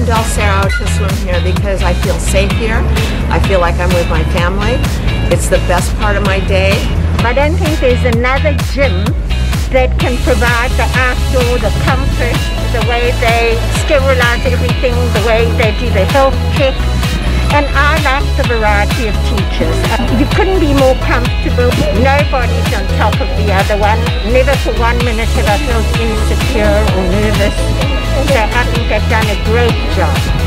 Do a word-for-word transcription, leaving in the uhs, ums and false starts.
Del Cerro to swim here because I feel safe here. I feel like I'm with my family. It's the best part of my day. I don't think there's another gym that can provide the outdoor, the comfort, the way they sterilize everything, the way they do the health check. And I like the variety of teachers. You couldn't be more comfortable. Nobody's on top of the other one. Never for one minute have I felt insecure or nervous. So I think they've done a great job.